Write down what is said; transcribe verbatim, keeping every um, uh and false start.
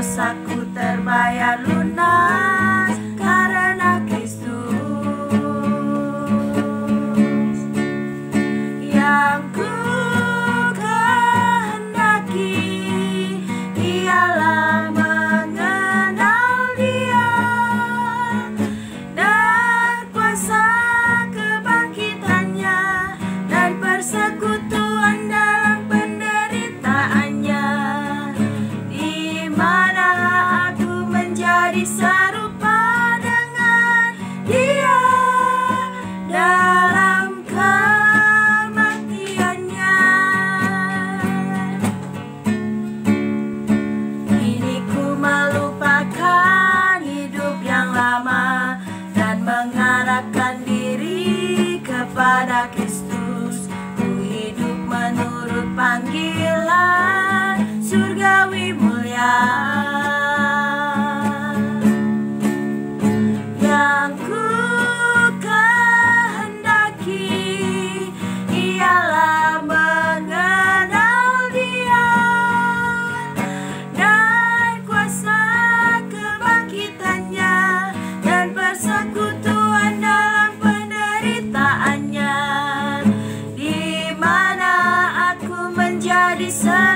dosaku terbayar lunas karena Kristus. Yang ku kehendaki ialah mengenal Dia dan kuasa kebangkitannya dan persekutuan dalam penderitaannya, di mana aku menjadi serupa dengan Dia dalam kematiannya. Kini ku melupakan hidup yang lama dan mengarahkan diri kepada Kristus. Ku hidup menurut panggilan surgawi mulia. Yang ku kehendaki ialah mengenal Dia dan kuasa kebangkitannya dan persekutuan dalam penderitaannya, di mana aku menjadi